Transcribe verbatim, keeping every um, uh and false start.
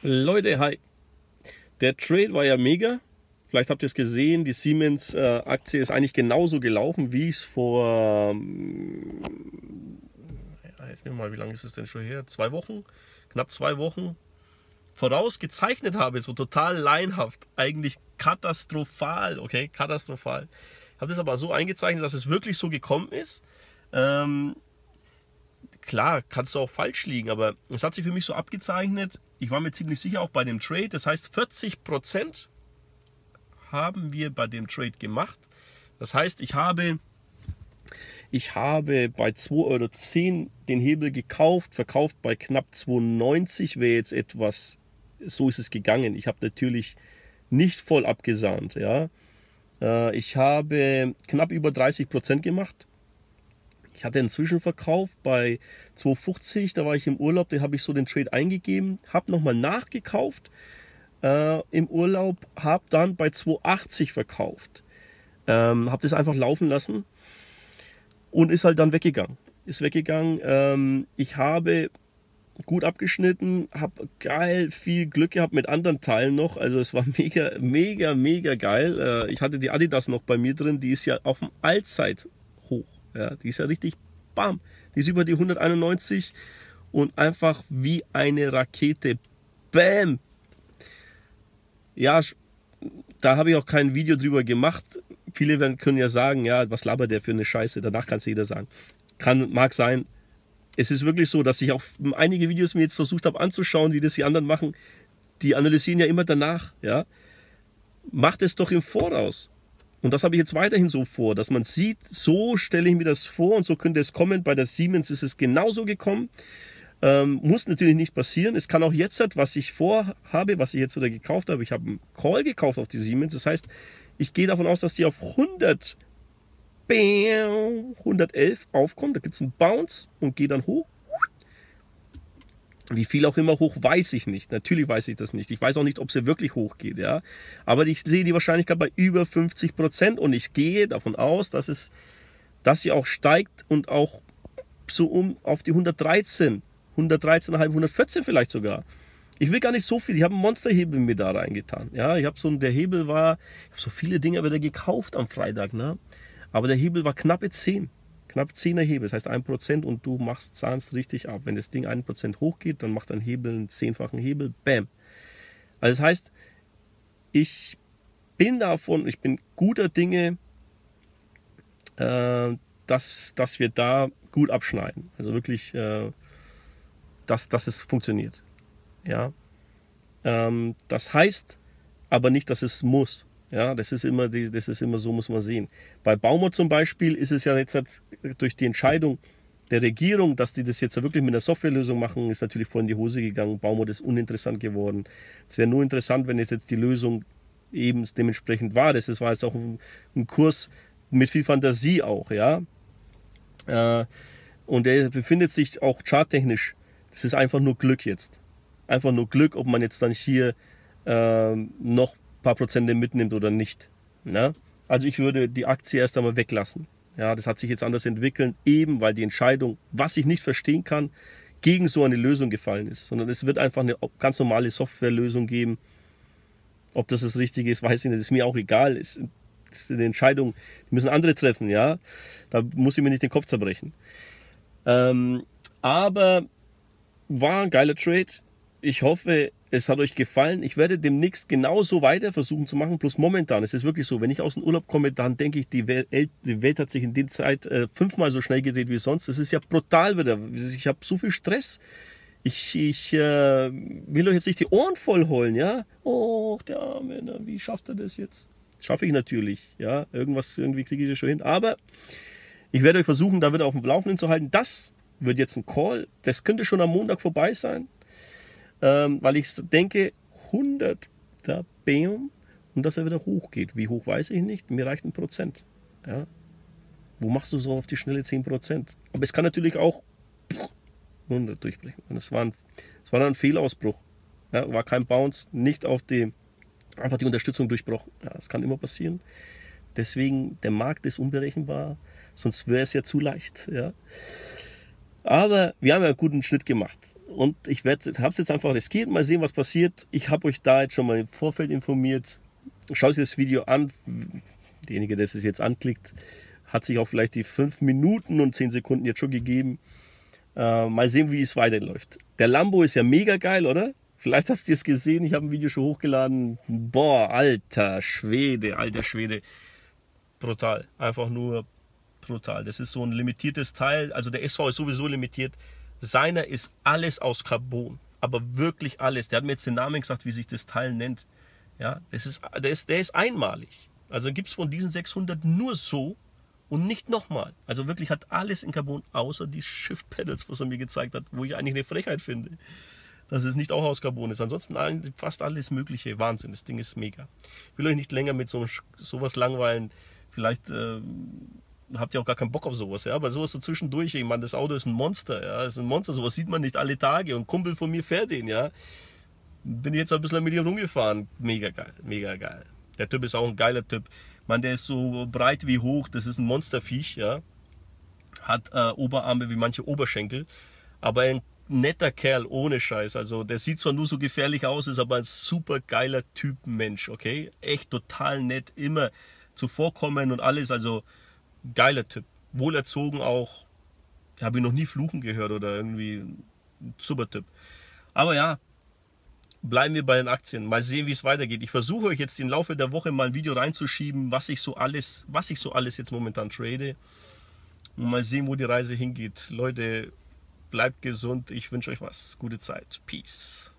Leute, hi. Der Trade war ja mega. Vielleicht habt ihr es gesehen, die Siemens-Aktie ist eigentlich genauso gelaufen, wie es vor, ähm, ja, helf mir mal, wie lange ist es denn schon her? Zwei Wochen? Knapp zwei Wochen vorausgezeichnet habe, so total laienhaft, eigentlich katastrophal, okay, katastrophal. Ich habe das aber so eingezeichnet, dass es wirklich so gekommen ist. Ähm, Klar, kannst du auch falsch liegen, aber es hat sich für mich so abgezeichnet. Ich war mir ziemlich sicher auch bei dem Trade. Das heißt, vierzig Prozent haben wir bei dem Trade gemacht. Das heißt, ich habe, ich habe bei zwei Euro zehn den Hebel gekauft, verkauft bei knapp zwei neunzig, wäre jetzt etwas, so ist es gegangen. Ich habe natürlich nicht voll abgesahnt. Ja. Ich habe knapp über dreißig Prozent gemacht. Ich hatte einen Zwischenverkauf bei zwei fünfzig, da war ich im Urlaub, den habe ich so den Trade eingegeben, habe nochmal nachgekauft äh, im Urlaub, habe dann bei zwei achtzig verkauft, ähm, habe das einfach laufen lassen und ist halt dann weggegangen. Ist weggegangen. Ähm, ich habe gut abgeschnitten, habe geil viel Glück gehabt mit anderen Teilen noch, also es war mega, mega, mega geil. Äh, ich hatte die Adidas noch bei mir drin, die ist ja auf dem Allzeit hoch. Ja, die ist ja richtig, bam, die ist über die hunderteinundneunzig und einfach wie eine Rakete, bam. Ja, da habe ich auch kein Video drüber gemacht. Viele werden, können ja sagen, ja, was labert der für eine Scheiße, danach kann es jeder sagen. Kann, mag sein. Es ist wirklich so, dass ich auch einige Videos mir jetzt versucht habe anzuschauen, wie das die anderen machen. Die analysieren ja immer danach, ja. Macht es doch im Voraus. Und das habe ich jetzt weiterhin so vor, dass man sieht, so stelle ich mir das vor und so könnte es kommen. Bei der Siemens ist es genauso gekommen. Ähm, muss natürlich nicht passieren. Es kann auch jetzt, was ich vorhabe, was ich jetzt wieder gekauft habe, ich habe einen Call gekauft auf die Siemens. Das heißt, ich gehe davon aus, dass die auf hundert, hundertelf aufkommt. Da gibt es einen Bounce und gehe dann hoch. Wie viel auch immer hoch, weiß ich nicht. Natürlich weiß ich das nicht. Ich weiß auch nicht, ob sie wirklich hoch geht. Ja? Aber ich sehe die Wahrscheinlichkeit bei über fünfzig Prozent und ich gehe davon aus, dass, es, dass sie auch steigt und auch so um auf die hundertdreizehn, hundertdreizehn Komma fünf, hundertvierzehn vielleicht sogar. Ich will gar nicht so viel. Ich habe einen Monsterhebel mir da reingetan. Ja? Ich habe so, der Hebel war, ich habe so viele Dinge wieder gekauft am Freitag. Ne? Aber der Hebel war knappe zehn. Knapp zehner Hebel, das heißt ein Prozent und du machst, zahnst richtig ab. Wenn das Ding ein Prozent hochgeht, dann macht dein Hebel einen zehnfachen Hebel, bam. Also das heißt, ich bin davon, ich bin guter Dinge, äh, dass, dass wir da gut abschneiden. Also wirklich, äh, dass, dass es funktioniert. Ja? Ähm, das heißt aber nicht, dass es muss. Ja, das ist immer, die, das ist immer so, muss man sehen. Bei Baumod zum Beispiel ist es ja jetzt halt durch die Entscheidung der Regierung, dass die das jetzt wirklich mit einer Softwarelösung machen, ist natürlich voll in die Hose gegangen. Baumod ist uninteressant geworden. Es wäre nur interessant, wenn jetzt die Lösung eben dementsprechend war. Das war jetzt auch ein, ein Kurs mit viel Fantasie auch, ja. Äh, und der befindet sich auch charttechnisch. Das ist einfach nur Glück jetzt. Einfach nur Glück, ob man jetzt dann hier äh, noch paar Prozente mitnimmt oder nicht. Ja? Also ich würde die Aktie erst einmal weglassen. Ja, das hat sich jetzt anders entwickelt, eben weil die Entscheidung, was ich nicht verstehen kann, gegen so eine Lösung gefallen ist. Sondern es wird einfach eine ganz normale Softwarelösung geben. Ob das das Richtige ist, weiß ich nicht. Das ist mir auch egal. Das ist eine Entscheidung, die müssen andere treffen. Ja? Da muss ich mir nicht den Kopf zerbrechen. Ähm, aber war ein geiler Trade. Ich hoffe, es hat euch gefallen. Ich werde demnächst genauso weiter versuchen zu machen. Plus momentan, es ist wirklich so, wenn ich aus dem Urlaub komme, dann denke ich, die Welt, die Welt hat sich in der Zeit äh, fünfmal so schnell gedreht wie sonst. Das ist ja brutal wieder. Ich habe so viel Stress. Ich, ich äh, will euch jetzt nicht die Ohren voll heulen, ja? Oh, der Arme, na, wie schafft er das jetzt? Schaffe ich natürlich, ja? Irgendwas, irgendwie kriege ich das schon hin. Aber ich werde euch versuchen, da wieder auf dem Laufenden zu halten. Das wird jetzt ein Call. Das könnte schon am Montag vorbei sein. Ähm, weil ich denke, hundert, da bam, und dass er wieder hochgeht. Wie hoch, weiß ich nicht. Mir reicht ein Prozent. Ja? Wo machst du so auf die schnelle zehn Prozent? Aber es kann natürlich auch hundert durchbrechen. Und es war, ein, es war dann ein Fehlausbruch. Ja? War kein Bounce, nicht auf die, einfach die Unterstützung durchbrochen. Ja, das kann immer passieren. Deswegen, der Markt ist unberechenbar. Sonst wäre es ja zu leicht. Ja? Aber wir haben ja einen guten Schnitt gemacht. und ich habe es jetzt einfach riskiert, mal sehen, was passiert. Ich habe euch da jetzt schon mal im Vorfeld informiert. Schaut euch das Video an. Derjenige, der es jetzt anklickt, hat sich auch vielleicht die fünf Minuten und zehn Sekunden jetzt schon gegeben. Äh, mal sehen, wie es weiterläuft. Der Lambo ist ja mega geil, oder? Vielleicht habt ihr es gesehen, ich habe ein Video schon hochgeladen. Boah, alter Schwede, alter Schwede. Brutal, einfach nur brutal. Das ist so ein limitiertes Teil, also der S V ist sowieso limitiert. Seiner ist alles aus Carbon, aber wirklich alles. Der hat mir jetzt den Namen gesagt, wie sich das Teil nennt. Ja, das ist, der, ist, der ist einmalig. Also gibt es von diesen sechshundert nur so und nicht nochmal. Also wirklich hat alles in Carbon, außer die Shift Pedals, was er mir gezeigt hat, wo ich eigentlich eine Frechheit finde, dass es nicht auch aus Carbon ist. Ansonsten fast alles mögliche. Wahnsinn, das Ding ist mega. Ich will euch nicht länger mit so sowas langweilen. Vielleicht äh, habt ihr auch gar keinen Bock auf sowas, ja, aber sowas so zwischendurch, ich meine, das Auto ist ein Monster, ja, ist ein Monster, sowas sieht man nicht alle Tage und ein Kumpel von mir fährt den, ja. Bin jetzt ein bisschen mit ihm rumgefahren, mega geil, mega geil. Der Typ ist auch ein geiler Typ. Man, der ist so breit wie hoch, das ist ein Monsterviech, ja. Hat äh, Oberarme wie manche Oberschenkel, aber ein netter Kerl, ohne Scheiß. Also der sieht zwar nur so gefährlich aus, ist aber ein super geiler Typ Mensch, okay? Echt total nett, immer zuvorkommen und alles, also geiler Typ. Wohlerzogen auch. Habe ich noch nie fluchen gehört oder irgendwie ein super Typ. Aber ja, bleiben wir bei den Aktien. Mal sehen, wie es weitergeht. Ich versuche euch jetzt im Laufe der Woche mal ein Video reinzuschieben, was ich so alles, was ich so alles jetzt momentan trade. Und mal sehen, wo die Reise hingeht. Leute, bleibt gesund. Ich wünsche euch was. Gute Zeit. Peace.